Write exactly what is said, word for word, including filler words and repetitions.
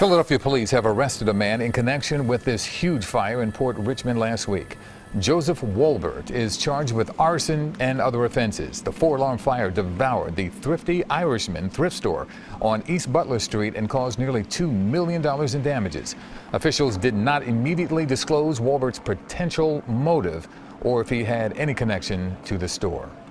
Philadelphia police have arrested a man in connection with this huge fire in Port Richmond last week. Joseph Wolbert is charged with arson and other offenses. The four-alarm fire devoured the thrifty Richmond Thrift store on East Butler Street and caused nearly two million dollars in damages. Officials did not immediately disclose Wolbert's potential motive or if he had any connection to the store.